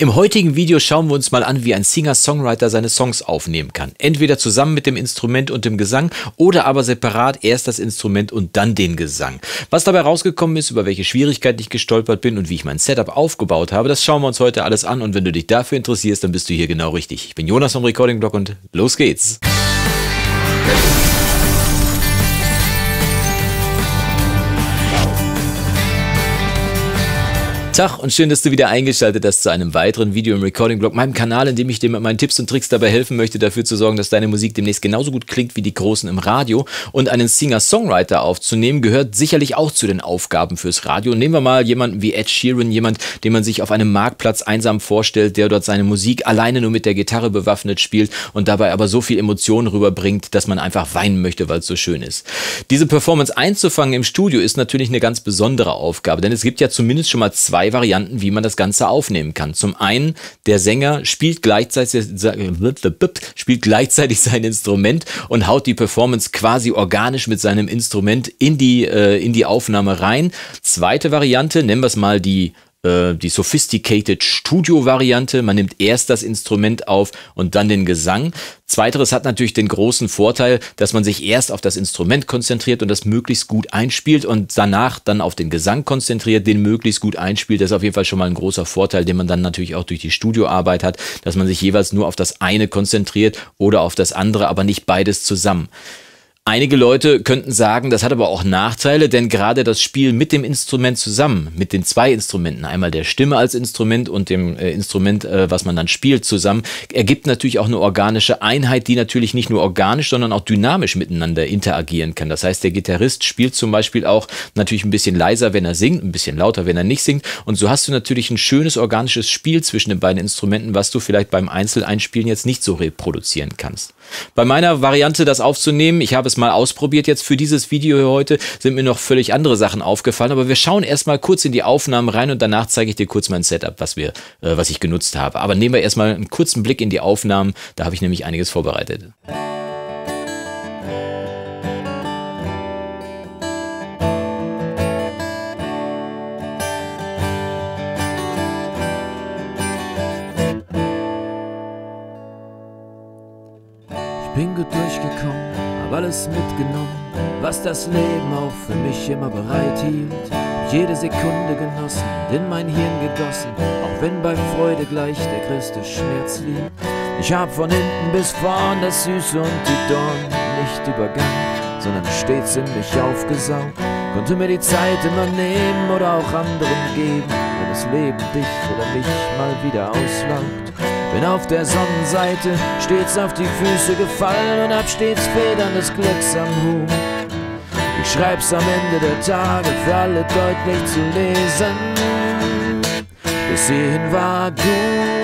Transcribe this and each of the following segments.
Im heutigen Video schauen wir uns mal an, wie ein Singer-Songwriter seine Songs aufnehmen kann. Entweder zusammen mit dem Instrument und dem Gesang oder aber separat erst das Instrument und dann den Gesang. Was dabei rausgekommen ist, über welche Schwierigkeiten ich gestolpert bin und wie ich mein Setup aufgebaut habe, das schauen wir uns heute alles an und wenn du dich dafür interessierst, dann bist du hier genau richtig. Ich bin Jonas vom Recording Blog und los geht's! Tag und schön, dass du wieder eingeschaltet hast zu einem weiteren Video im Recording-Blog, meinem Kanal, in dem ich dir mit meinen Tipps und Tricks dabei helfen möchte, dafür zu sorgen, dass deine Musik demnächst genauso gut klingt wie die Großen im Radio. Und einen Singer-Songwriter aufzunehmen, gehört sicherlich auch zu den Aufgaben fürs Radio. Nehmen wir mal jemanden wie Ed Sheeran, jemand, den man sich auf einem Marktplatz einsam vorstellt, der dort seine Musik alleine nur mit der Gitarre bewaffnet spielt und dabei aber so viel Emotionen rüberbringt, dass man einfach weinen möchte, weil es so schön ist. Diese Performance einzufangen im Studio ist natürlich eine ganz besondere Aufgabe, denn es gibt ja zumindest schon mal zwei Varianten, wie man das Ganze aufnehmen kann. Zum einen, der Sänger spielt gleichzeitig sein Instrument und haut die Performance quasi organisch mit seinem Instrument in die Aufnahme rein. Zweite Variante, nennen wir es mal die Sophisticated Studio-Variante. Man nimmt erst das Instrument auf und dann den Gesang. Zweiteres hat natürlich den großen Vorteil, dass man sich erst auf das Instrument konzentriert und das möglichst gut einspielt und danach dann auf den Gesang konzentriert, den möglichst gut einspielt. Das ist auf jeden Fall schon mal ein großer Vorteil, den man dann natürlich auch durch die Studioarbeit hat, dass man sich jeweils nur auf das eine konzentriert oder auf das andere, aber nicht beides zusammen. Einige Leute könnten sagen, das hat aber auch Nachteile, denn gerade das Spiel mit dem Instrument zusammen, mit den zwei Instrumenten, einmal der Stimme als Instrument und dem Instrument, was man dann spielt, zusammen, ergibt natürlich auch eine organische Einheit, die natürlich nicht nur organisch, sondern auch dynamisch miteinander interagieren kann. Das heißt, der Gitarrist spielt zum Beispiel auch natürlich ein bisschen leiser, wenn er singt, ein bisschen lauter, wenn er nicht singt. Und so hast du natürlich ein schönes organisches Spiel zwischen den beiden Instrumenten, was du vielleicht beim Einzeleinspielen jetzt nicht so reproduzieren kannst. Bei meiner Variante, das aufzunehmen, ich habe es mal ausprobiert jetzt für dieses Video hier heute, sind mir noch völlig andere Sachen aufgefallen, aber wir schauen erstmal kurz in die Aufnahmen rein und danach zeige ich dir kurz mein Setup, was ich genutzt habe. Aber nehmen wir erstmal einen kurzen Blick in die Aufnahmen, da habe ich nämlich einiges vorbereitet. Ich bin gut durchgekommen, hab alles mitgenommen, was das Leben auch für mich immer bereithielt. Jede Sekunde genossen, in mein Hirn gegossen, auch wenn bei Freude gleich der größte Schmerz liegt. Ich hab von hinten bis vorn das Süße und die Dorn nicht übergangen, sondern stets in mich aufgesaugt. Konnte mir die Zeit immer nehmen oder auch anderen geben, wenn das Leben dich oder mich mal wieder auslaugt. Bin auf der Sonnenseite stets auf die Füße gefallen und hab stets Federn des Glücks am Hut. Ich schreib's am Ende der Tage für alle deutlich zu lesen. Bis hierhin war gut.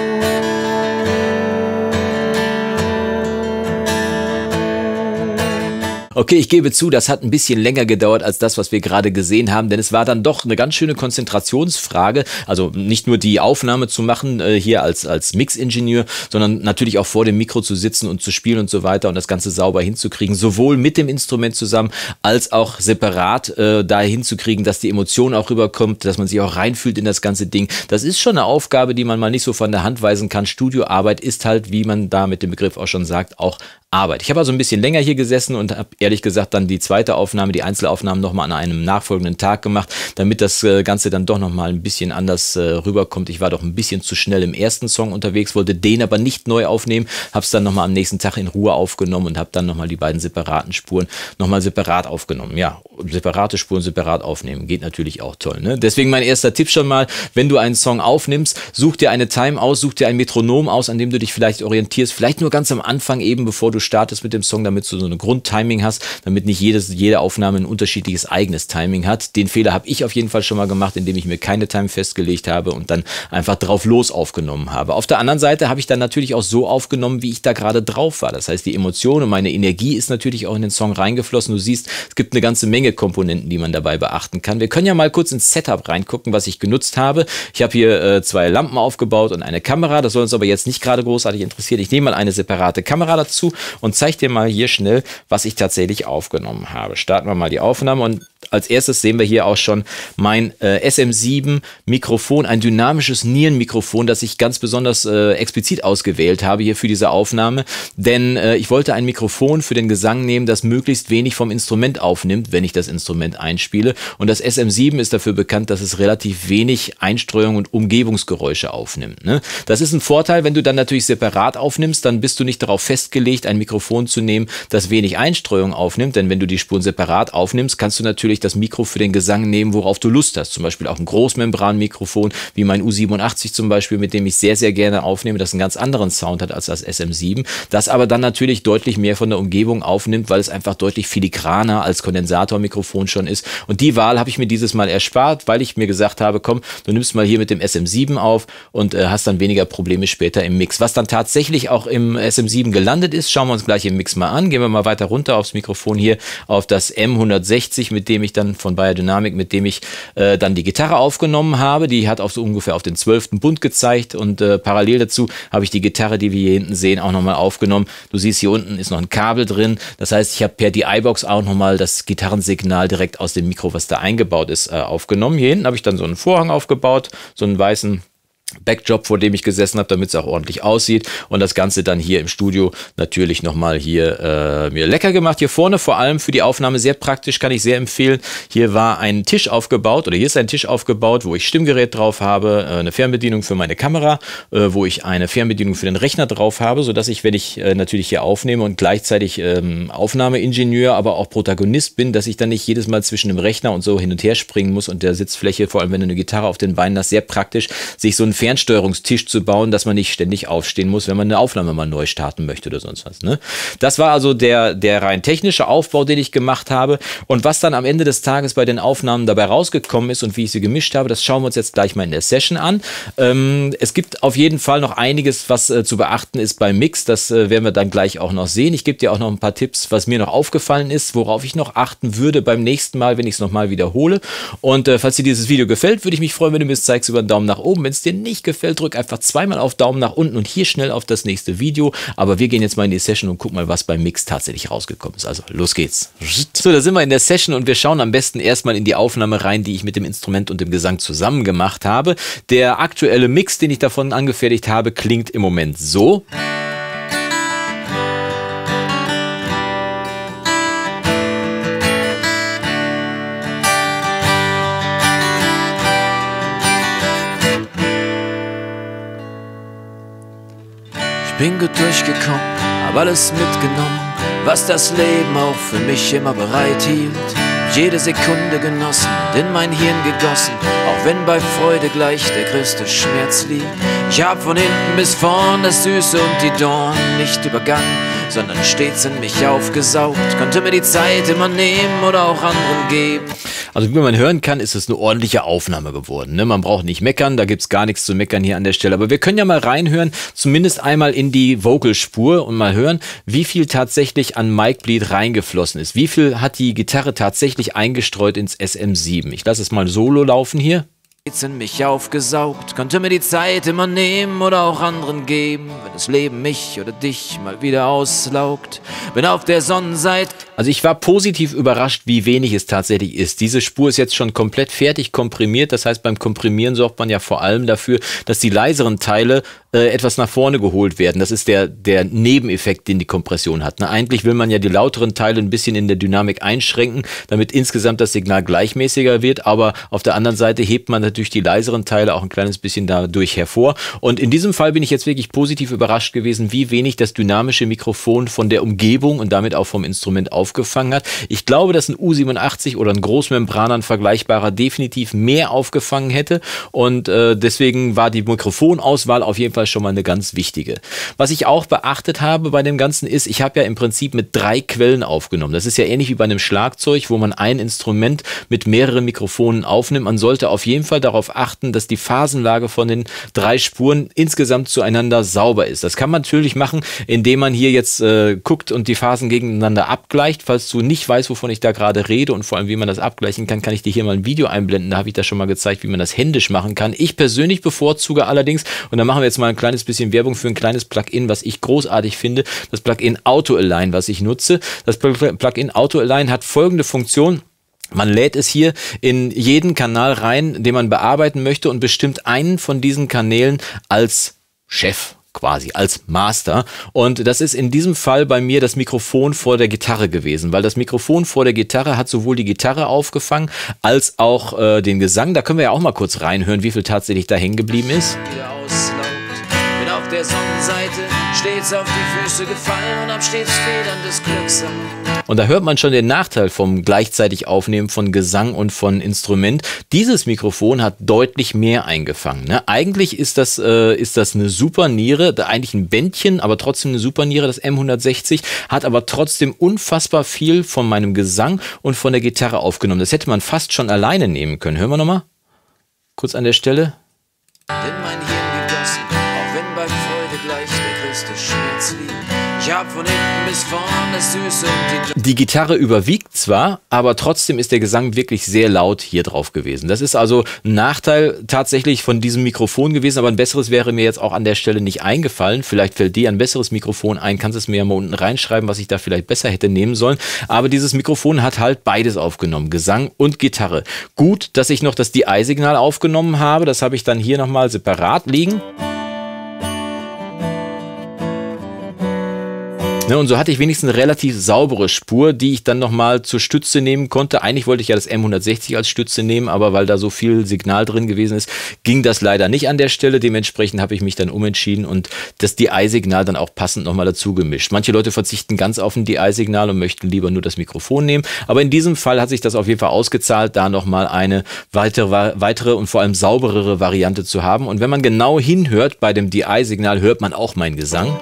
Okay, ich gebe zu, das hat ein bisschen länger gedauert als das, was wir gerade gesehen haben, denn es war dann doch eine ganz schöne Konzentrationsfrage, also nicht nur die Aufnahme zu machen hier als Mix-Ingenieur, sondern natürlich auch vor dem Mikro zu sitzen und zu spielen und so weiter und das Ganze sauber hinzukriegen, sowohl mit dem Instrument zusammen als auch separat da hinzukriegen, dass die Emotion auch rüberkommt, dass man sich auch reinfühlt in das ganze Ding. Das ist schon eine Aufgabe, die man mal nicht so von der Hand weisen kann. Studioarbeit ist halt, wie man da mit dem Begriff auch schon sagt, auch Arbeit. Ich habe also ein bisschen länger hier gesessen und habe ehrlich gesagt dann die zweite Aufnahme, die Einzelaufnahmen nochmal an einem nachfolgenden Tag gemacht, damit das Ganze dann doch nochmal ein bisschen anders rüberkommt. Ich war doch ein bisschen zu schnell im ersten Song unterwegs, wollte den aber nicht neu aufnehmen, habe es dann nochmal am nächsten Tag in Ruhe aufgenommen und habe dann nochmal die beiden separaten Spuren nochmal separat aufgenommen. Ja, separate Spuren separat aufnehmen, geht natürlich auch toll, ne? Deswegen mein erster Tipp schon mal, wenn du einen Song aufnimmst, such dir eine Time aus, such dir ein Metronom aus, an dem du dich vielleicht orientierst, vielleicht nur ganz am Anfang eben, bevor du startest mit dem Song, damit du so eine Grundtiming hast, damit nicht jede Aufnahme ein unterschiedliches eigenes Timing hat. Den Fehler habe ich auf jeden Fall schon mal gemacht, indem ich mir keine Time festgelegt habe und dann einfach drauf los aufgenommen habe. Auf der anderen Seite habe ich dann natürlich auch so aufgenommen, wie ich da gerade drauf war. Das heißt, die Emotion und meine Energie ist natürlich auch in den Song reingeflossen. Du siehst, es gibt eine ganze Menge Komponenten, die man dabei beachten kann. Wir können ja mal kurz ins Setup reingucken, was ich genutzt habe. Ich habe hier zwei Lampen aufgebaut und eine Kamera. Das soll uns aber jetzt nicht gerade großartig interessieren. Ich nehme mal eine separate Kamera dazu und zeige dir mal hier schnell, was ich tatsächlich aufgenommen habe. Starten wir mal die Aufnahme und Als erstes sehen wir hier auch schon mein SM7 Mikrofon, ein dynamisches Nierenmikrofon, das ich ganz besonders explizit ausgewählt habe hier für diese Aufnahme, denn ich wollte ein Mikrofon für den Gesang nehmen, das möglichst wenig vom Instrument aufnimmt, wenn ich das Instrument einspiele, und das SM7 ist dafür bekannt, dass es relativ wenig Einstreuung und Umgebungsgeräusche aufnimmt, ne? Das ist ein Vorteil, wenn du dann natürlich separat aufnimmst, dann bist du nicht darauf festgelegt, ein Mikrofon zu nehmen, das wenig Einstreuung aufnimmt, denn wenn du die Spuren separat aufnimmst, kannst du natürlich das Mikro für den Gesang nehmen, worauf du Lust hast. Zum Beispiel auch ein Großmembranmikrofon, wie mein U87 zum Beispiel, mit dem ich sehr, sehr gerne aufnehme, das einen ganz anderen Sound hat als das SM7, das aber dann natürlich deutlich mehr von der Umgebung aufnimmt, weil es einfach deutlich filigraner als Kondensatormikrofon schon ist. Und die Wahl habe ich mir dieses Mal erspart, weil ich mir gesagt habe, komm, du nimmst mal hier mit dem SM7 auf und hast dann weniger Probleme später im Mix. Was dann tatsächlich auch im SM7 gelandet ist, schauen wir uns gleich im Mix mal an. Gehen wir mal weiter runter aufs Mikrofon hier, auf das M160, mit dem ich dann von Beyerdynamic, mit dem ich dann die Gitarre aufgenommen habe. Die hat so ungefähr auf den 12. Bund gezeigt und parallel dazu habe ich die Gitarre, die wir hier hinten sehen, auch nochmal aufgenommen. Du siehst, hier unten ist noch ein Kabel drin. Das heißt, ich habe per DI-Box auch nochmal das Gitarrensignal direkt aus dem Mikro, was da eingebaut ist, aufgenommen. Hier hinten habe ich dann so einen Vorhang aufgebaut, so einen weißen Backdrop, vor dem ich gesessen habe, damit es auch ordentlich aussieht, und das Ganze dann hier im Studio natürlich nochmal hier mir lecker gemacht. Hier vorne vor allem für die Aufnahme sehr praktisch, kann ich sehr empfehlen. Hier war ein Tisch aufgebaut, oder hier ist ein Tisch aufgebaut, wo ich Stimmgerät drauf habe, eine Fernbedienung für meine Kamera, wo ich eine Fernbedienung für den Rechner drauf habe, sodass ich, wenn ich natürlich hier aufnehme und gleichzeitig Aufnahmeingenieur, aber auch Protagonist bin, dass ich dann nicht jedes Mal zwischen dem Rechner und so hin und her springen muss und der Sitzfläche, vor allem wenn du eine Gitarre auf den Beinen hast, sehr praktisch, sich so ein Fernsteuerungstisch zu bauen, dass man nicht ständig aufstehen muss, wenn man eine Aufnahme mal neu starten möchte oder sonst was, ne? Das war also der rein technische Aufbau, den ich gemacht habe, und was dann am Ende des Tages bei den Aufnahmen dabei rausgekommen ist und wie ich sie gemischt habe, das schauen wir uns jetzt gleich mal in der Session an. Es gibt auf jeden Fall noch einiges, was zu beachten ist beim Mix, das werden wir dann gleich auch noch sehen. Ich gebe dir auch noch ein paar Tipps, was mir noch aufgefallen ist, worauf ich noch achten würde beim nächsten Mal, wenn ich es nochmal wiederhole, und falls dir dieses Video gefällt, würde ich mich freuen, wenn du mir es zeigst über einen Daumen nach oben. Wenn es dir nicht gefällt, drück einfach zweimal auf Daumen nach unten und hier schnell auf das nächste Video. Aber wir gehen jetzt mal in die Session und gucken mal, was beim Mix tatsächlich rausgekommen ist. Also los geht's. So, da sind wir in der Session und wir schauen am besten erstmal in die Aufnahme rein, die ich mit dem Instrument und dem Gesang zusammen gemacht habe. Der aktuelle Mix, den ich davon angefertigt habe, klingt im Moment so. Bin gut durchgekommen, hab alles mitgenommen, was das Leben auch für mich immer bereithielt. Jede Sekunde genossen und in mein Hirn gegossen, auch wenn bei Freude gleich der größte Schmerz liegt. Ich hab von hinten bis vorn das Süße und die Dorn nicht übergangen, sondern stets in mich aufgesaugt. Konnte mir die Zeit immer nehmen oder auch anderen geben. Also wie man hören kann, ist es eine ordentliche Aufnahme geworden, ne? Man braucht nicht meckern, da gibt es gar nichts zu meckern hier an der Stelle. Aber wir können ja mal reinhören, zumindest einmal in die Vocalspur und mal hören, wie viel tatsächlich an Mic Bleed reingeflossen ist. Wie viel hat die Gitarre tatsächlich eingestreut ins SM7? Ich lasse es mal solo laufen hier. In mich aufgesaugt, konnte mir die Zeit immer nehmen oder auch anderen geben, wenn das Leben mich oder dich mal wieder auslaugt. Bin auf der Sonnenseite. Also ich war positiv überrascht, wie wenig es tatsächlich ist. Diese Spur ist jetzt schon komplett fertig komprimiert. Das heißt, beim Komprimieren sorgt man ja vor allem dafür, dass die leiseren Teile etwas nach vorne geholt werden. Das ist der Nebeneffekt, den die Kompression hat. Ne? Eigentlich will man ja die lauteren Teile ein bisschen in der Dynamik einschränken, damit insgesamt das Signal gleichmäßiger wird. Aber auf der anderen Seite hebt man natürlich die leiseren Teile auch ein kleines bisschen dadurch hervor. Und in diesem Fall bin ich jetzt wirklich positiv überrascht gewesen, wie wenig das dynamische Mikrofon von der Umgebung und damit auch vom Instrument aufgefangen hat. Ich glaube, dass ein U87 oder ein Großmembraner, ein vergleichbarer, definitiv mehr aufgefangen hätte. Und deswegen war die Mikrofonauswahl auf jeden Fall schon mal eine ganz wichtige. Was ich auch beachtet habe bei dem Ganzen ist, ich habe ja im Prinzip mit 3 Quellen aufgenommen. Das ist ja ähnlich wie bei einem Schlagzeug, wo man ein Instrument mit mehreren Mikrofonen aufnimmt. Man sollte auf jeden Fall darauf achten, dass die Phasenlage von den 3 Spuren insgesamt zueinander sauber ist. Das kann man natürlich machen, indem man hier jetzt guckt und die Phasen gegeneinander abgleicht. Falls du nicht weißt, wovon ich da gerade rede und vor allem, wie man das abgleichen kann, kann ich dir hier mal ein Video einblenden. Da habe ich das schon mal gezeigt, wie man das händisch machen kann. Ich persönlich bevorzuge allerdings, und da machen wir jetzt mal ein kleines bisschen Werbung für ein kleines Plugin, was ich großartig finde, das Plugin Auto Align, was ich nutze. Das Plugin Auto Align hat folgende Funktion. Man lädt es hier in jeden Kanal rein, den man bearbeiten möchte und bestimmt einen von diesen Kanälen als Chef, quasi als Master. Und das ist in diesem Fall bei mir das Mikrofon vor der Gitarre gewesen, weil das Mikrofon vor der Gitarre hat sowohl die Gitarre aufgefangen als auch den Gesang. Da können wir ja auch mal kurz reinhören, wie viel tatsächlich da hängen geblieben ist. Bin auf der Sonnenseite stets auf die Füße gefallen und hab stets federndes Glück. Und da hört man schon den Nachteil vom gleichzeitig Aufnehmen von Gesang und von Instrument. Dieses Mikrofon hat deutlich mehr eingefangen. Ne? Eigentlich ist das eine Superniere, eigentlich ein Bändchen, aber trotzdem eine Superniere, das M160, hat aber trotzdem unfassbar viel von meinem Gesang und von der Gitarre aufgenommen. Das hätte man fast schon alleine nehmen können. Hören wir nochmal? Kurz an der Stelle. In mein Hirn gegossen, auch wenn bei Freude gleich der größte Schmerz liegt. Ich hab von hinten bis vorn das Süße und die Gitarre überwiegt zwar, aber trotzdem ist der Gesang wirklich sehr laut hier drauf gewesen. Das ist also ein Nachteil tatsächlich von diesem Mikrofon gewesen, aber ein besseres wäre mir jetzt auch an der Stelle nicht eingefallen. Vielleicht fällt dir ein besseres Mikrofon ein, kannst es mir ja mal unten reinschreiben, was ich da vielleicht besser hätte nehmen sollen. Aber dieses Mikrofon hat halt beides aufgenommen, Gesang und Gitarre. Gut, dass ich noch das DI-Signal aufgenommen habe, das habe ich dann hier nochmal separat liegen. Ne, und so hatte ich wenigstens eine relativ saubere Spur, die ich dann nochmal zur Stütze nehmen konnte. Eigentlich wollte ich ja das M160 als Stütze nehmen, aber weil da so viel Signal drin gewesen ist, ging das leider nicht an der Stelle. Dementsprechend habe ich mich dann umentschieden und das DI-Signal dann auch passend nochmal dazu gemischt. Manche Leute verzichten ganz auf ein DI-Signal und möchten lieber nur das Mikrofon nehmen. Aber in diesem Fall hat sich das auf jeden Fall ausgezahlt, da nochmal eine weitere und vor allem sauberere Variante zu haben. Und wenn man genau hinhört bei dem DI-Signal, hört man auch meinen Gesang.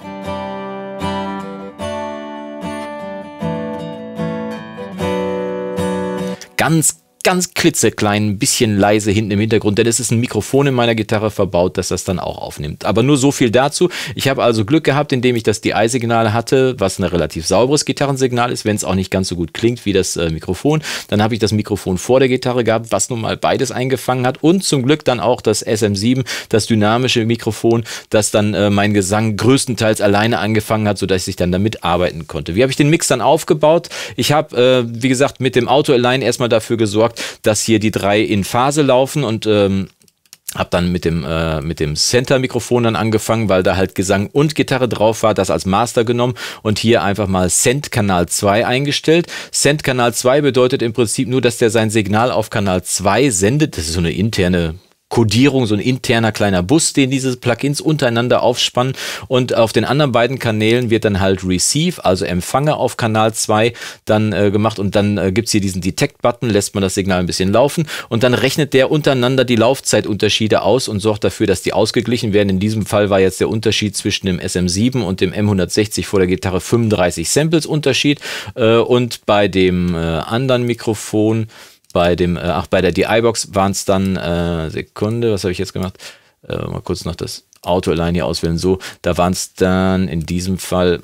Ganz klitzeklein, ein bisschen leise hinten im Hintergrund, denn es ist ein Mikrofon in meiner Gitarre verbaut, dass das dann auch aufnimmt. Aber nur so viel dazu. Ich habe also Glück gehabt, indem ich das DI-Signal hatte, was ein relativ sauberes Gitarrensignal ist, wenn es auch nicht ganz so gut klingt wie das Mikrofon. Dann habe ich das Mikrofon vor der Gitarre gehabt, was nun mal beides eingefangen hat und zum Glück dann auch das SM7, das dynamische Mikrofon, das dann mein Gesang größtenteils alleine angefangen hat, sodass ich dann damit arbeiten konnte. Wie habe ich den Mix dann aufgebaut? Ich habe, wie gesagt, mit dem Auto-Align erstmal dafür gesorgt, dass hier die 3 in Phase laufen und habe dann mit dem Center-Mikrofon dann angefangen, weil da halt Gesang und Gitarre drauf war, das als Master genommen und hier einfach mal Send Kanal 2 eingestellt. Send Kanal 2 bedeutet im Prinzip nur, dass der sein Signal auf Kanal 2 sendet. Das ist so eine interne Kodierung, so ein interner kleiner Bus, den diese Plugins untereinander aufspannen und auf den anderen beiden Kanälen wird dann halt Receive, also Empfänger auf Kanal 2 dann gemacht und dann gibt es hier diesen Detect-Button, lässt man das Signal ein bisschen laufen und dann rechnet der untereinander die Laufzeitunterschiede aus und sorgt dafür, dass die ausgeglichen werden. In diesem Fall war jetzt der Unterschied zwischen dem SM7 und dem M160 vor der Gitarre 35 Samples Unterschied und bei dem anderen Mikrofon bei der DI-Box waren es dann, Sekunde, was habe ich jetzt gemacht? Mal kurz noch das Auto-Align hier auswählen. So, da waren es dann in diesem Fall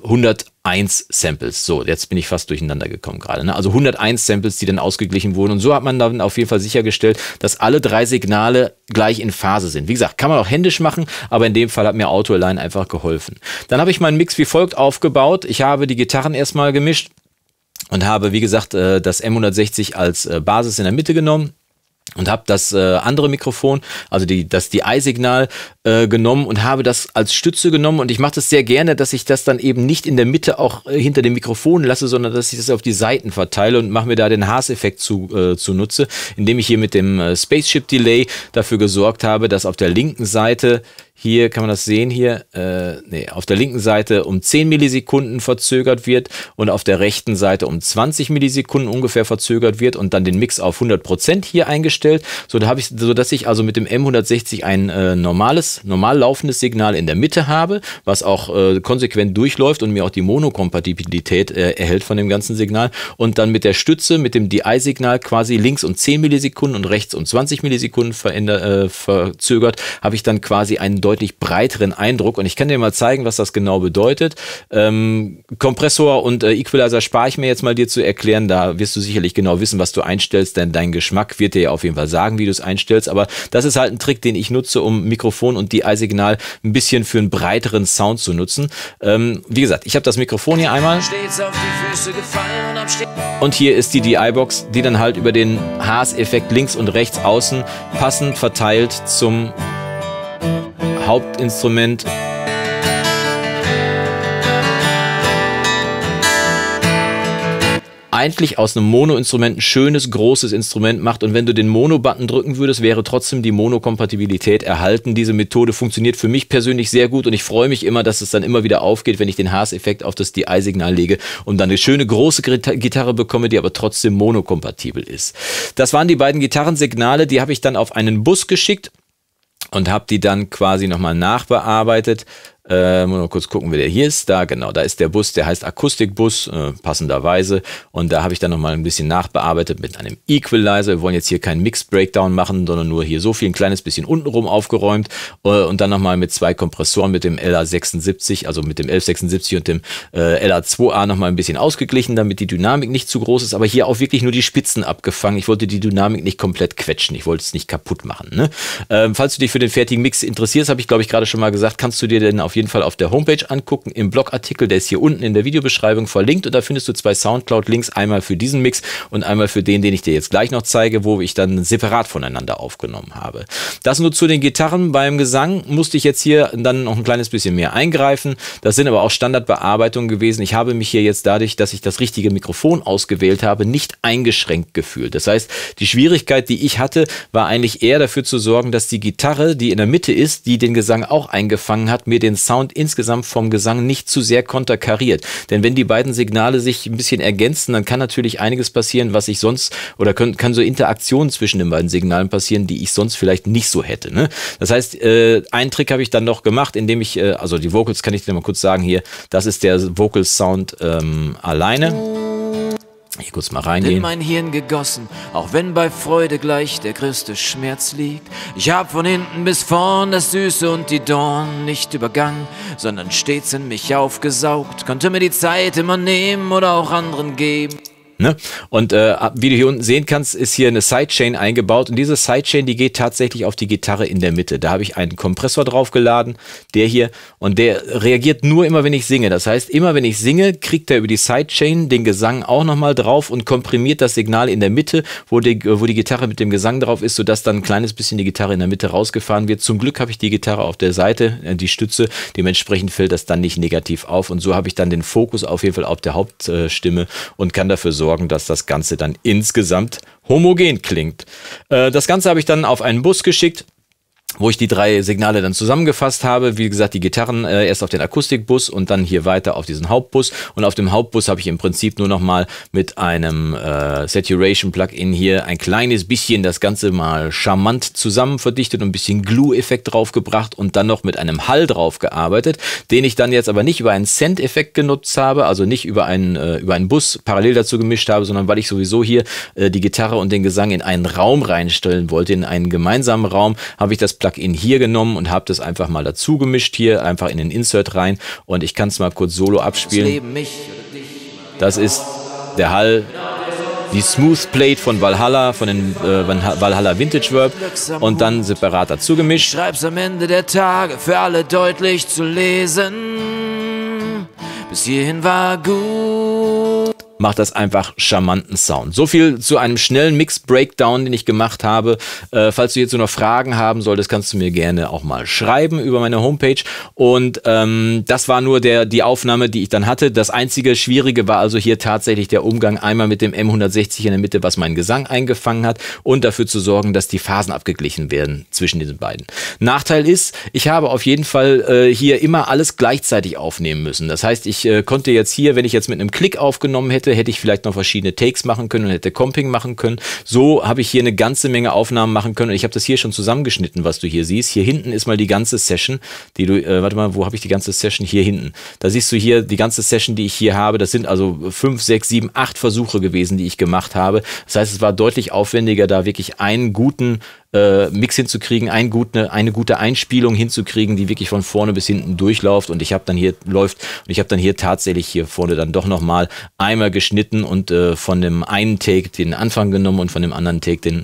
101 Samples. So, jetzt bin ich fast durcheinander gekommen gerade. Ne? Also 101 Samples, die dann ausgeglichen wurden. Und so hat man dann auf jeden Fall sichergestellt, dass alle 3 Signale gleich in Phase sind. Wie gesagt, kann man auch händisch machen, aber in dem Fall hat mir Auto-Align einfach geholfen. Dann habe ich meinen Mix wie folgt aufgebaut. Ich habe die Gitarren erstmal gemischt und habe, wie gesagt, das M160 als Basis in der Mitte genommen und habe das andere Mikrofon, also das DI-Signal genommen und habe das als Stütze genommen und ich mache das sehr gerne, dass ich das dann eben nicht in der Mitte auch hinter dem Mikrofon lasse, sondern dass ich das auf die Seiten verteile und mache mir da den Haas-Effekt zunutze, indem ich hier mit dem Spaceship Delay dafür gesorgt habe, dass auf der linken Seite hier kann man das sehen, auf der linken Seite um 10 Millisekunden verzögert wird und auf der rechten Seite um 20 Millisekunden ungefähr verzögert wird und dann den Mix auf 100% hier eingestellt, sodass ich also mit dem M160 ein normal laufendes Signal in der Mitte habe, was auch konsequent durchläuft und mir auch die Monokompatibilität erhält von dem ganzen Signal und dann mit der Stütze, mit dem DI-Signal quasi links um 10 Millisekunden und rechts um 20 Millisekunden verzögert, habe ich dann quasi einen deutlich breiteren Eindruck und ich kann dir mal zeigen, was das genau bedeutet. Kompressor und Equalizer spare ich mir jetzt mal dir zu erklären, da wirst du sicherlich genau wissen, was du einstellst, denn dein Geschmack wird dir ja auf jeden Fall sagen, wie du es einstellst, aber das ist halt ein Trick, den ich nutze, um Mikrofon und DI-Signal ein bisschen für einen breiteren Sound zu nutzen. Wie gesagt, ich habe das Mikrofon hier einmal und hier ist die DI-Box, die dann halt über den Haas-Effekt links und rechts außen passend verteilt zum Hauptinstrument eigentlich aus einem Mono-Instrument ein schönes, großes Instrument macht und wenn du den Mono-Button drücken würdest, wäre trotzdem die Mono-Kompatibilität erhalten. Diese Methode funktioniert für mich persönlich sehr gut und ich freue mich immer, dass es dann immer wieder aufgeht, wenn ich den Haas-Effekt auf das DI-Signal lege und dann eine schöne, große Gitarre bekomme, die aber trotzdem monokompatibel ist. Das waren die beiden Gitarrensignale, die habe ich dann auf einen Bus geschickt und habe die dann quasi nochmal nachbearbeitet. Mal kurz gucken, wie der hier ist. Da, genau, da ist der Bus, der heißt Akustikbus, passenderweise. Und da habe ich dann nochmal ein bisschen nachbearbeitet mit einem Equalizer. Wir wollen jetzt hier keinen Mix-Breakdown machen, sondern nur hier so viel, ein kleines bisschen untenrum aufgeräumt. Und dann nochmal mit zwei Kompressoren, mit dem LA76, also mit dem 1176 und dem LA2A nochmal ein bisschen ausgeglichen, damit die Dynamik nicht zu groß ist. Aber hier auch wirklich nur die Spitzen abgefangen. Ich wollte die Dynamik nicht komplett quetschen. Ich wollte es nicht kaputt machen. Ne? Falls du dich für den fertigen Mix interessierst, habe ich glaube ich gerade schon mal gesagt, kannst du dir denn auf jeden Fall auf der Homepage angucken, im Blogartikel, der ist hier unten in der Videobeschreibung verlinkt und da findest du zwei Soundcloud-Links, einmal für diesen Mix und einmal für den ich dir jetzt gleich noch zeige, wo ich dann separat voneinander aufgenommen habe. Das nur zu den Gitarren. Beim Gesang musste ich jetzt hier dann noch ein kleines bisschen mehr eingreifen. Das sind aber auch Standardbearbeitungen gewesen. Ich habe mich hier jetzt dadurch, dass ich das richtige Mikrofon ausgewählt habe, nicht eingeschränkt gefühlt. Das heißt, die Schwierigkeit, die ich hatte, war eigentlich eher dafür zu sorgen, dass die Gitarre, die in der Mitte ist, die den Gesang auch eingefangen hat, mir den Sound insgesamt vom Gesang nicht zu sehr konterkariert. Denn wenn die beiden Signale sich ein bisschen ergänzen, dann kann natürlich einiges passieren, was ich sonst, oder kann so Interaktionen zwischen den beiden Signalen passieren, die ich sonst vielleicht nicht so hätte. Ne? Das heißt, einen Trick habe ich dann noch gemacht, indem ich, also die Vocals kann ich dir mal kurz sagen hier, das ist der Vocal Sound alleine. Hier kurz mal reingehen. In mein Hirn gegossen, auch wenn bei Freude gleich der größte Schmerz liegt. Ich hab von hinten bis vorn das Süße und die Dorn nicht übergangen, sondern stets in mich aufgesaugt. Konnte mir die Zeit immer nehmen oder auch anderen geben. Ne? Und wie du hier unten sehen kannst, ist hier eine Sidechain eingebaut und diese Sidechain, die geht tatsächlich auf die Gitarre in der Mitte. Da habe ich einen Kompressor draufgeladen, der hier, und der reagiert nur immer, wenn ich singe. Das heißt, immer wenn ich singe, kriegt er über die Sidechain den Gesang auch nochmal drauf und komprimiert das Signal in der Mitte, wo die Gitarre mit dem Gesang drauf ist, sodass dann ein kleines bisschen die Gitarre in der Mitte rausgefahren wird. Zum Glück habe ich die Gitarre auf der Seite, die Stütze, dementsprechend fällt das dann nicht negativ auf und so habe ich dann den Fokus auf jeden Fall auf der Hauptstimme und kann dafür sorgen, dass das Ganze dann insgesamt homogen klingt. Das Ganze habe ich dann auf einen Bus geschickt, wo ich die drei Signale dann zusammengefasst habe. Wie gesagt, die Gitarren erst auf den Akustikbus und dann hier weiter auf diesen Hauptbus. Und auf dem Hauptbus habe ich im Prinzip nur noch mal mit einem Saturation-Plugin hier ein kleines bisschen das Ganze mal charmant zusammen verdichtet und ein bisschen Glue-Effekt draufgebracht und dann noch mit einem Hall drauf gearbeitet, den ich dann jetzt aber nicht über einen Send-Effekt genutzt habe, also nicht über einen Bus parallel dazu gemischt habe, sondern weil ich sowieso hier die Gitarre und den Gesang in einen Raum reinstellen wollte, in einen gemeinsamen Raum, habe ich das Plugin hier genommen und habe das einfach mal dazu gemischt, hier einfach in den Insert rein und ich kann es mal kurz solo abspielen. Das ist der Hall, die Smooth Plate von Valhalla, von den Valhalla Vintage Verb und dann separat dazu gemischt. Ich schreib's am Ende der Tage für alle deutlich zu lesen. Bis hierhin war gut. Macht das einfach charmanten Sound. So viel zu einem schnellen Mix-Breakdown, den ich gemacht habe. Falls du jetzt noch Fragen haben solltest, kannst du mir gerne auch mal schreiben über meine Homepage. Und das war nur die Aufnahme, die ich dann hatte. Das einzige Schwierige war also hier tatsächlich der Umgang einmal mit dem M160 in der Mitte, was meinen Gesang eingefangen hat und dafür zu sorgen, dass die Phasen abgeglichen werden zwischen diesen beiden. Nachteil ist, ich habe auf jeden Fall hier immer alles gleichzeitig aufnehmen müssen. Das heißt, ich konnte jetzt hier, wenn ich jetzt mit einem Klick aufgenommen hätte ich vielleicht noch verschiedene Takes machen können und hätte Comping machen können. So habe ich hier eine ganze Menge Aufnahmen machen können und ich habe das hier schon zusammengeschnitten, was du hier siehst. Hier hinten ist mal die ganze Session, die du, warte mal, wo habe ich die ganze Session? Hier hinten. Da siehst du hier die ganze Session, die ich hier habe. Das sind also 5, 6, 7, 8 Versuche gewesen, die ich gemacht habe. Das heißt, es war deutlich aufwendiger, da wirklich einen guten Mix hinzukriegen, eine gute Einspielung hinzukriegen, die wirklich von vorne bis hinten durchläuft. Und ich habe dann hier tatsächlich hier vorne dann doch nochmal einmal geschnitten und von dem einen Take den Anfang genommen und von dem anderen Take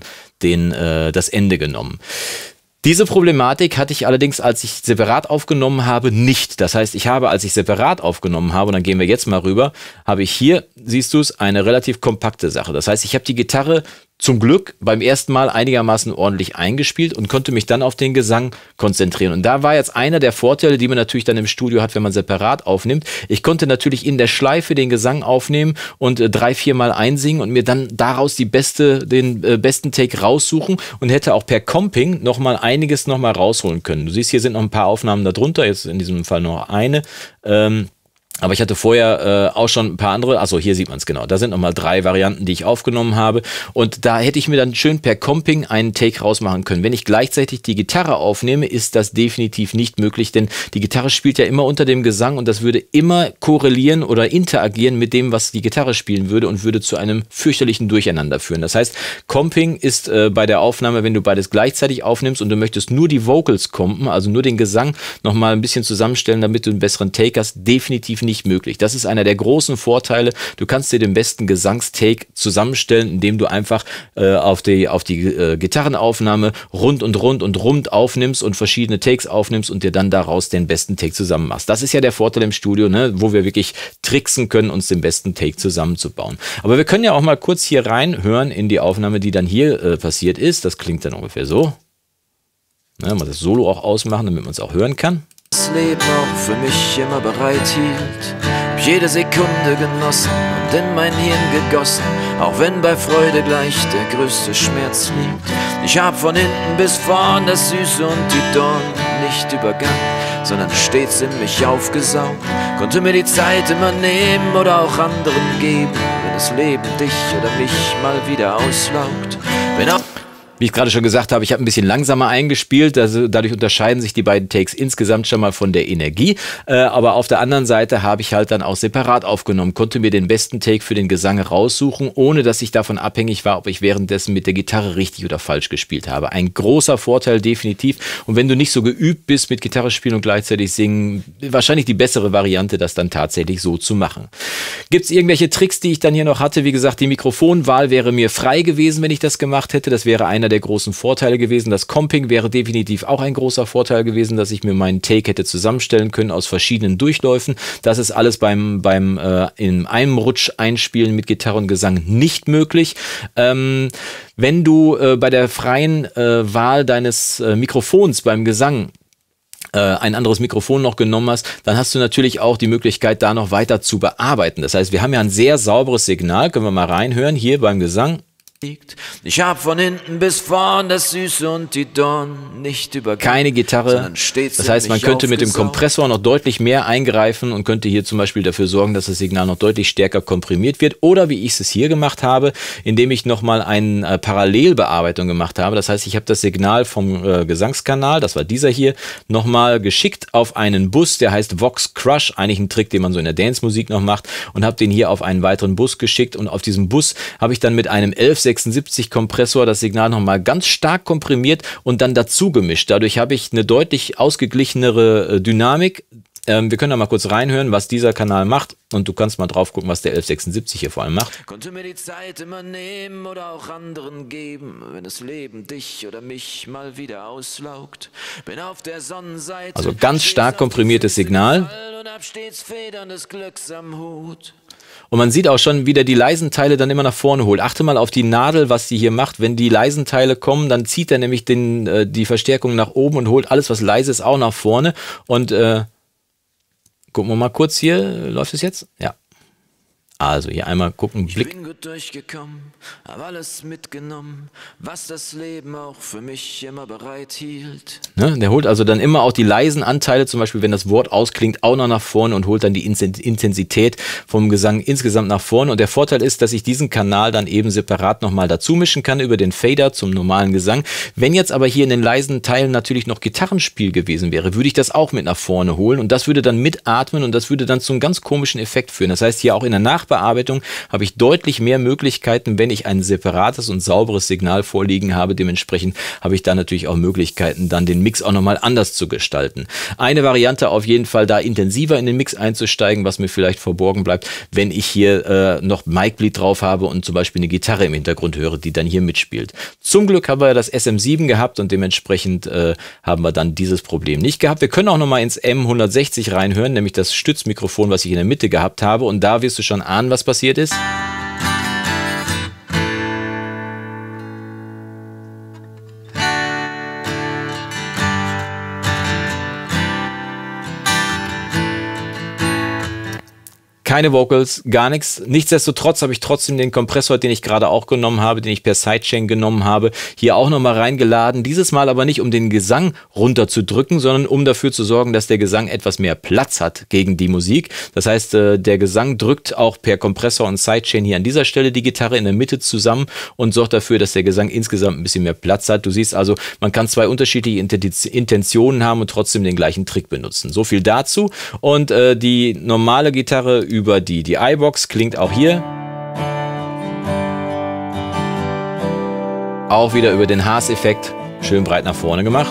das Ende genommen. Diese Problematik hatte ich allerdings, als ich separat aufgenommen habe, nicht. Das heißt, als ich separat aufgenommen habe, und dann gehen wir jetzt mal rüber, habe ich hier, siehst du es, eine relativ kompakte Sache. Das heißt, ich habe die Gitarre zum Glück beim ersten Mal einigermaßen ordentlich eingespielt und konnte mich dann auf den Gesang konzentrieren. Und da war jetzt einer der Vorteile, die man natürlich dann im Studio hat, wenn man separat aufnimmt. Ich konnte natürlich in der Schleife den Gesang aufnehmen und 3-4 Mal einsingen und mir dann daraus den besten Take raussuchen und hätte auch per Comping nochmal einiges nochmal rausholen können. Du siehst, hier sind noch ein paar Aufnahmen darunter, jetzt in diesem Fall noch eine. Aber ich hatte vorher auch schon ein paar andere, also hier sieht man es genau, da sind nochmal 3 Varianten, die ich aufgenommen habe und da hätte ich mir dann schön per Comping einen Take rausmachen können. Wenn ich gleichzeitig die Gitarre aufnehme, ist das definitiv nicht möglich, denn die Gitarre spielt ja immer unter dem Gesang und das würde immer korrelieren oder interagieren mit dem, was die Gitarre spielen würde und würde zu einem fürchterlichen Durcheinander führen. Das heißt, Comping ist bei der Aufnahme, wenn du beides gleichzeitig aufnimmst und du möchtest nur die Vocals compen, also nur den Gesang nochmal ein bisschen zusammenstellen, damit du einen besseren Take hast, definitiv nicht möglich. Das ist einer der großen Vorteile. Du kannst dir den besten Gesangstake zusammenstellen, indem du einfach auf die Gitarrenaufnahme rund aufnimmst und verschiedene Takes aufnimmst und dir dann daraus den besten Take zusammen machst. Das ist ja der Vorteil im Studio, ne, wo wir wirklich tricksen können, uns den besten Take zusammenzubauen. Aber wir können ja auch mal kurz hier reinhören in die Aufnahme, die dann hier passiert ist. Das klingt dann ungefähr so. Ne, mal das Solo auch ausmachen, damit man es auch hören kann. Das Leben auch für mich immer bereit hielt, hab jede Sekunde genossen und in mein Hirn gegossen, auch wenn bei Freude gleich der größte Schmerz liegt. Ich hab von hinten bis vorn das Süße und die Dorn nicht übergangen, sondern stets in mich aufgesaugt, konnte mir die Zeit immer nehmen oder auch anderen geben, wenn das Leben dich oder mich mal wieder auslaugt. Wie ich gerade schon gesagt habe, ich habe ein bisschen langsamer eingespielt, also dadurch unterscheiden sich die beiden Takes insgesamt schon mal von der Energie, aber auf der anderen Seite habe ich halt dann auch separat aufgenommen, konnte mir den besten Take für den Gesang raussuchen, ohne dass ich davon abhängig war, ob ich währenddessen mit der Gitarre richtig oder falsch gespielt habe. Ein großer Vorteil definitiv, und wenn du nicht so geübt bist mit Gitarre spielen und gleichzeitig singen, wahrscheinlich die bessere Variante, das dann tatsächlich so zu machen. Gibt es irgendwelche Tricks, die ich dann hier noch hatte? Wie gesagt, die Mikrofonwahl wäre mir frei gewesen, wenn ich das gemacht hätte, das wäre einer der großen Vorteile gewesen. Das Comping wäre definitiv auch ein großer Vorteil gewesen, dass ich mir meinen Take hätte zusammenstellen können aus verschiedenen Durchläufen. Das ist alles in einem Rutsch einspielen mit Gitarre und Gesang nicht möglich. Wenn du bei der freien Wahl deines Mikrofons beim Gesang ein anderes Mikrofon noch genommen hast, dann hast du natürlich auch die Möglichkeit, da noch weiter zu bearbeiten. Das heißt, wir haben ja ein sehr sauberes Signal, können wir mal reinhören, hier beim Gesang. Ich hab von hinten bis vorn das Süße und die Dorn nicht übergangen. Keine Gitarre. Das heißt, man könnte mit dem Kompressor noch deutlich mehr eingreifen und könnte hier zum Beispiel dafür sorgen, dass das Signal noch deutlich stärker komprimiert wird. Oder wie ich es hier gemacht habe, indem ich nochmal eine Parallelbearbeitung gemacht habe. Das heißt, ich habe das Signal vom Gesangskanal, das war dieser hier, nochmal geschickt auf einen Bus, der heißt Vox Crush, eigentlich ein Trick, den man so in der Dance-Musik noch macht, und habe den hier auf einen weiteren Bus geschickt. Und auf diesem Bus habe ich dann mit einem 1176 Kompressor das Signal nochmal ganz stark komprimiert und dann dazu gemischt. Dadurch habe ich eine deutlich ausgeglichenere Dynamik. Wir können da mal kurz reinhören, was dieser Kanal macht, und du kannst mal drauf gucken, was der 1176 hier vor allem macht. Konnte mir die Zeit immer nehmen oder auch anderen geben, wenn das Leben dich oder mich mal wieder auslaugt. Bin auf der Sonnenseite, also ganz stark komprimiertes Signal. Und hab stets federndes Glücks am Hut. Und man sieht auch schon, wie der die leisen Teile dann immer nach vorne holt. Achte mal auf die Nadel, was die hier macht. Wenn die leisen Teile kommen, dann zieht er nämlich die Verstärkung nach oben und holt alles, was leise ist, auch nach vorne. Und gucken wir mal kurz hier. Läuft es jetzt? Ja. Also hier einmal gucken, Blick. Ich bin gut durchgekommen, hab alles mitgenommen, was das Leben auch für mich immer bereit hielt. Ne, der holt also dann immer auch die leisen Anteile, zum Beispiel wenn das Wort ausklingt, auch noch nach vorne und holt dann die Intensität vom Gesang insgesamt nach vorne. Und der Vorteil ist, dass ich diesen Kanal dann eben separat nochmal dazu mischen kann über den Fader zum normalen Gesang. Wenn jetzt aber hier in den leisen Teilen natürlich noch Gitarrenspiel gewesen wäre, würde ich das auch mit nach vorne holen und das würde dann mitatmen und das würde dann zu einem ganz komischen Effekt führen. Das heißt, hier auch in der Nachbearbeitung habe ich deutlich mehr Möglichkeiten, wenn ich ein separates und sauberes Signal vorliegen habe. Dementsprechend habe ich da natürlich auch Möglichkeiten, dann den Mix auch nochmal anders zu gestalten. Eine Variante auf jeden Fall, da intensiver in den Mix einzusteigen, was mir vielleicht verborgen bleibt, wenn ich hier noch Mic-Bleed drauf habe und zum Beispiel eine Gitarre im Hintergrund höre, die dann hier mitspielt. Zum Glück haben wir ja das SM7 gehabt und dementsprechend haben wir dann dieses Problem nicht gehabt. Wir können auch nochmal ins M160 reinhören, nämlich das Stützmikrofon, was ich in der Mitte gehabt habe, und da wirst du schon ahnen, was passiert ist. Keine Vocals, gar nichts. Nichtsdestotrotz habe ich trotzdem den Kompressor, den ich gerade auch genommen habe, den ich per Sidechain genommen habe, hier auch nochmal reingeladen. Dieses Mal aber nicht, um den Gesang runterzudrücken, sondern um dafür zu sorgen, dass der Gesang etwas mehr Platz hat gegen die Musik. Das heißt, der Gesang drückt auch per Kompressor und Sidechain hier an dieser Stelle die Gitarre in der Mitte zusammen und sorgt dafür, dass der Gesang insgesamt ein bisschen mehr Platz hat. Du siehst also, man kann zwei unterschiedliche Intentionen haben und trotzdem den gleichen Trick benutzen. So viel dazu. Und die normale Gitarre über die iBox klingt auch hier. Auch wieder über den Haas-Effekt schön breit nach vorne gemacht.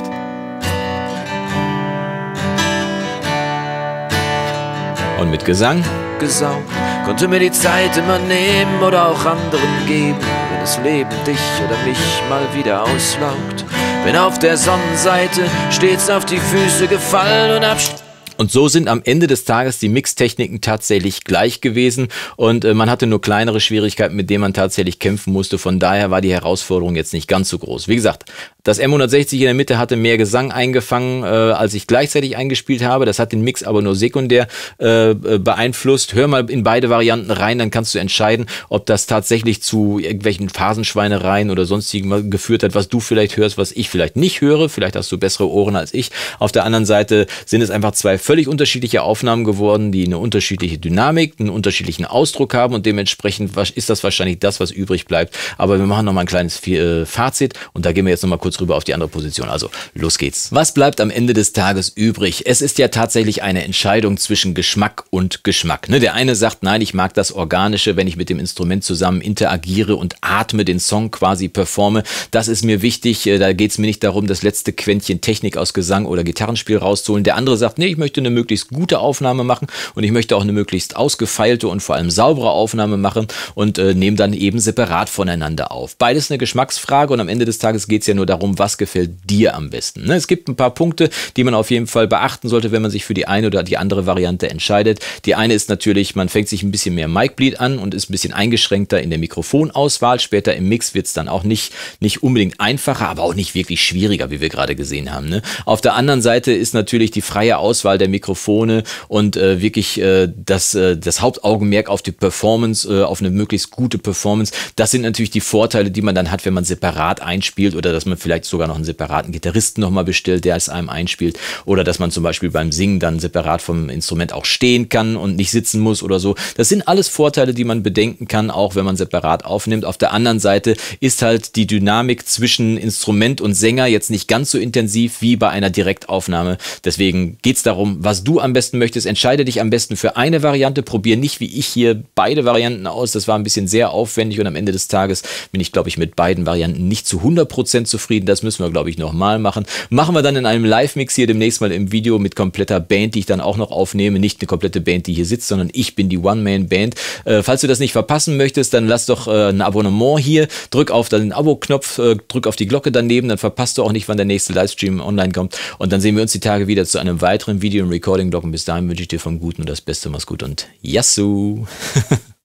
Und mit Gesang. Gesaugt, konnte mir die Zeit immer nehmen oder auch anderen geben, wenn das Leben dich oder mich mal wieder auslaugt. Bin auf der Sonnenseite stets auf die Füße gefallen und Und so sind am Ende des Tages die Mixtechniken tatsächlich gleich gewesen und man hatte nur kleinere Schwierigkeiten, mit denen man tatsächlich kämpfen musste. Von daher war die Herausforderung jetzt nicht ganz so groß. Wie gesagt, das M160 in der Mitte hatte mehr Gesang eingefangen, als ich gleichzeitig eingespielt habe. Das hat den Mix aber nur sekundär beeinflusst. Hör mal in beide Varianten rein, dann kannst du entscheiden, ob das tatsächlich zu irgendwelchen Phasenschweinereien oder sonstigen geführt hat, was du vielleicht hörst, was ich vielleicht nicht höre. Vielleicht hast du bessere Ohren als ich. Auf der anderen Seite sind es einfach zwei völlig unterschiedliche Aufnahmen geworden, die eine unterschiedliche Dynamik, einen unterschiedlichen Ausdruck haben und dementsprechend ist das wahrscheinlich das, was übrig bleibt. Aber wir machen nochmal ein kleines Fazit und da gehen wir jetzt nochmal kurz rüber auf die andere Position. Also, los geht's. Was bleibt am Ende des Tages übrig? Es ist ja tatsächlich eine Entscheidung zwischen Geschmack und Geschmack. Ne? Der eine sagt, nein, ich mag das Organische, wenn ich mit dem Instrument zusammen interagiere und atme, den Song quasi performe. Das ist mir wichtig. Da geht's mir nicht darum, das letzte Quäntchen Technik aus Gesang oder Gitarrenspiel rauszuholen. Der andere sagt, nee, ich möchte eine möglichst gute Aufnahme machen und ich möchte auch eine möglichst ausgefeilte und vor allem saubere Aufnahme machen und nehme dann eben separat voneinander auf. Beides eine Geschmacksfrage und am Ende des Tages geht es ja nur darum, was gefällt dir am besten. Ne? Es gibt ein paar Punkte, die man auf jeden Fall beachten sollte, wenn man sich für die eine oder die andere Variante entscheidet. Die eine ist natürlich, man fängt sich ein bisschen mehr Mic-Bleed an und ist ein bisschen eingeschränkter in der Mikrofonauswahl. Später im Mix wird es dann auch nicht unbedingt einfacher, aber auch nicht wirklich schwieriger, wie wir gerade gesehen haben. Ne? Auf der anderen Seite ist natürlich die freie Auswahl der Mikrofone und wirklich das Hauptaugenmerk auf die Performance, auf eine möglichst gute Performance. Das sind natürlich die Vorteile, die man dann hat, wenn man separat einspielt oder dass man vielleicht sogar noch einen separaten Gitarristen nochmal bestellt, der es einem einspielt oder dass man zum Beispiel beim Singen dann separat vom Instrument auch stehen kann und nicht sitzen muss oder so. Das sind alles Vorteile, die man bedenken kann, auch wenn man separat aufnimmt. Auf der anderen Seite ist halt die Dynamik zwischen Instrument und Sänger jetzt nicht ganz so intensiv wie bei einer Direktaufnahme. Deswegen geht es darum, was du am besten möchtest. Entscheide dich am besten für eine Variante. Probier nicht wie ich hier beide Varianten aus. Das war ein bisschen sehr aufwendig und am Ende des Tages bin ich, glaube ich, mit beiden Varianten nicht zu 100% zufrieden. Das müssen wir, glaube ich, nochmal machen. Machen wir dann in einem Live-Mix hier demnächst mal im Video mit kompletter Band, die ich dann auch noch aufnehme. Nicht eine komplette Band, die hier sitzt, sondern ich bin die One-Man-Band. Falls du das nicht verpassen möchtest, dann lass doch ein Abonnement hier. Drück auf den Abo-Knopf, drück auf die Glocke daneben, dann verpasst du auch nicht, wann der nächste Livestream online kommt. Und dann sehen wir uns die Tage wieder zu einem weiteren Video im Recording-Blog. Und bis dahin wünsche ich dir vom Guten und das Beste. Mach's gut und Yassou!